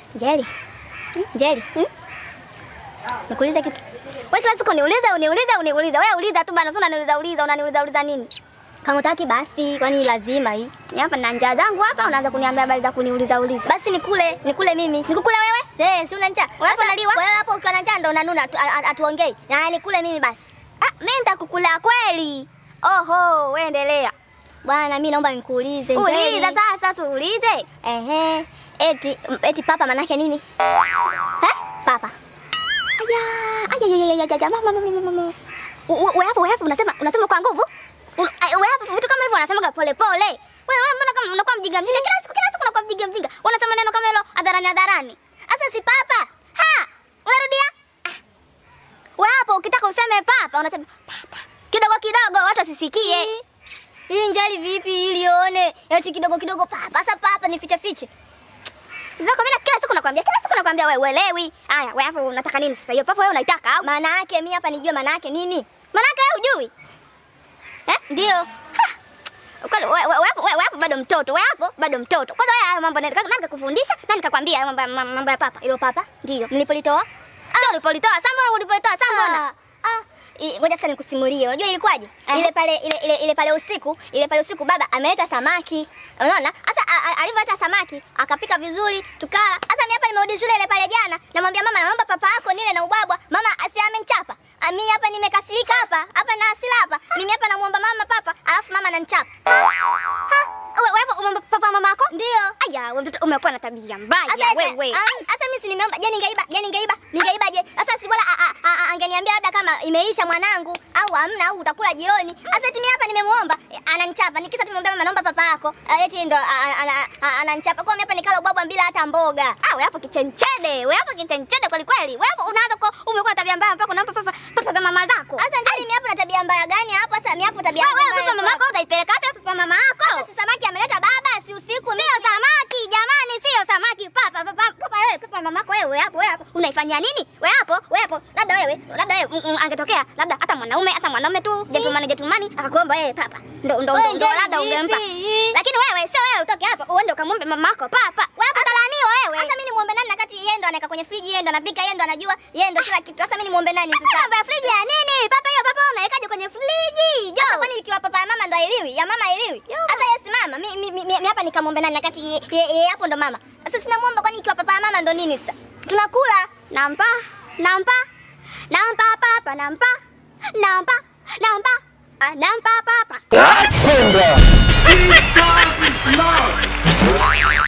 Jerry. Jerry. Nikuuliza kitu. Wewe kila siku uniuliza. Wewe uliza tu bana, unaniuliza nini? Kama utaki basi, kwani lazima hii? Ni hapa na njaa zangu hapa unaanza kuniambia habari za kuniuliza. Basi nikule mimi. Nikukule wewe? Si una njaa. Wewe unaliwa. Wewe hapo ukiwa na njaa ndo unanuna atuongei. Na nikule mimi basi. Mimi nitakukula kweli. Oho, wewe endelea. Bwana mimi naomba nikuulize. Uliza sasa, uulize. Eti papa manake nini? Papa. Aya, mama. Wewe hapo unasema kwa nguvu? Wewe hapo vitu kama hivyo unasema pole pole. Wewe mbona kama unakuwa mjinga? Kila siku unakuwa mjinga. Unasema neno kama hilo hadharani. Sasa si papa. Unarudia? Wewe hapo ukitaka useme papa unasema papa. Kidogo watu wasisikie. Hii njali vipi ili uone? Eti kidogo papa. Sasa papa ni fiche. Zako mimi kila siku nakwambia wewe uelewi. Haya, wewe hapo unataka nini sasa? Hiyo papa wewe unaitaka au? Maana yake mimi hapa nijue maana yake nini? Maana yake wewe hujui? Ndio. Wewe hapo bado mtoto. Kwanza wewe hayo mambo nani kakufundisha? Nani nikakwambia mambo ya papa? Ilo papa? Ndio. Nilipolitoa? Sio ulipolitoa. Sasa ngoja sasa nikusimulie. Unajua ilikuwaje? Ile pale usiku baba ameleta samaki. Unaona? Sasa alivyoleta samaki akapika vizuri tukala. Sasa mimi hapa nimerudi shule ile pale jana. Namwambia mama naomba papa yako nile na ubwabwa. Mama asi amenichapa. Mimi hapa nimekasirika hapa na hasira hapa. Mimi hapa namuomba mama papa, alafu mama ananichapa. Wewe hapo umeomba papa mama yako? Ndio. Aya, wewe mtoto umekuwa na tabia mbaya wewe. Sasa mimi si nimeomba, je ningeibaje? Sasa si bora angeniambia labda kama imeisha mwanangu au hamna au utakula jioni. Sasa eti mimi hapa nimemuomba ananichapa. Nikisa tumemwambia mama naomba papa yako. Eti ndo ananichapa. Kwa mimi hapa nikala ubwabwa bila hata mboga. Wewe hapo kichenchede. Kweli kweli. Wewe hapo unaanza kwa umekuwa na tabia mbaya mpaka unaomba papa za mama zako. Sasa njali mimi hapo na tabia mbaya gani hapo? Sasa mimi hapo tabia mbaya. Wewe papa mama yako utaipeleka wapi hapo mama yako? Sasa si samaki ameleta baba, si usiku mimi. Sio samaki jamani, sio samaki. Papa wewe, papa mama yako wewe hapo unaifanyia nini? Wewe hapo labda wewe angetokea labda hata mwanaume tu gentleman akakuomba wewe papa. Ndo labda ungempa. Lakini wewe sio wewe utoke hapo uende ukamwombe mama yako papa. Wewe hapo talaniwa wewe. Sasa mimi nimuombe nani wakati yeye ndo anaweka kwenye friji, yeye ndo anapika, yeye ndo anajua, yeye ndo kila kitu. Sasa mimi nimuombe nani sasa? Mambo ya friji ya nini? Papa unawekaje kwenye friji? Sasa kwani ikiwa papa ya mama ndo hailiwi? Ya mama hailiwi? Sasa yesi mama, mimi hapa nikamwombe nani wakati yeye hapo ndo mama. Sasa sinamuomba kwani ikiwa papa ya mama ndo nini sasa? Tunakula. Nampa papa, nampa papa.